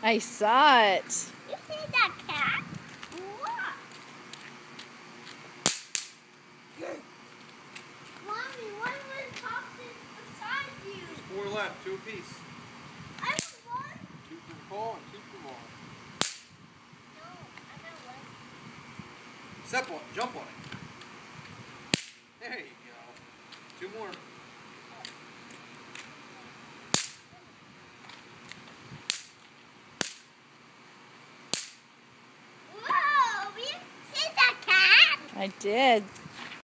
I saw it. You see that cat? What? Mommy, one was popped beside you. There's 4 left, 2 apiece. I got one. 2 for Paul and 2 for Mom. No, I got one. Step on it, jump on it. There you go. 2 more. Whoa, you see that cat? I did.